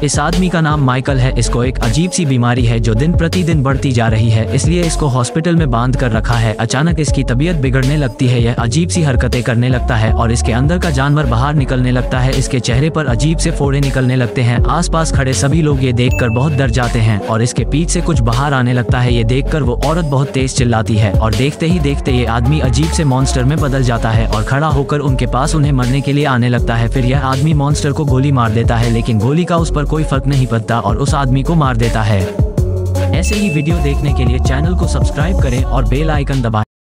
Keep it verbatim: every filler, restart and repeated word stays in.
इस आदमी का नाम माइकल है। इसको एक अजीब सी बीमारी है जो दिन प्रतिदिन बढ़ती जा रही है, इसलिए इसको हॉस्पिटल में बांध कर रखा है। अचानक इसकी तबीयत बिगड़ने लगती है, यह अजीब सी हरकतें करने लगता है और इसके अंदर का जानवर बाहर निकलने लगता है। इसके चेहरे पर अजीब से फोड़े निकलने लगते हैं। आसपास खड़े सभी लोग ये देखकर बहुत डर जाते हैं और इसके पीठ से कुछ बाहर आने लगता है। ये देखकर वो औरत बहुत तेज चिल्लाती है और देखते ही देखते ये आदमी अजीब से मॉन्स्टर में बदल जाता है और खड़ा होकर उनके पास उन्हें मरने के लिए आने लगता है। फिर यह आदमी मॉन्स्टर को गोली मार देता है, लेकिन गोली का उस पर कोई फर्क नहीं पड़ता और उस आदमी को मार देता है। ऐसे ही वीडियो देखने के लिए चैनल को सब्सक्राइब करें और बेल आइकन दबाएं।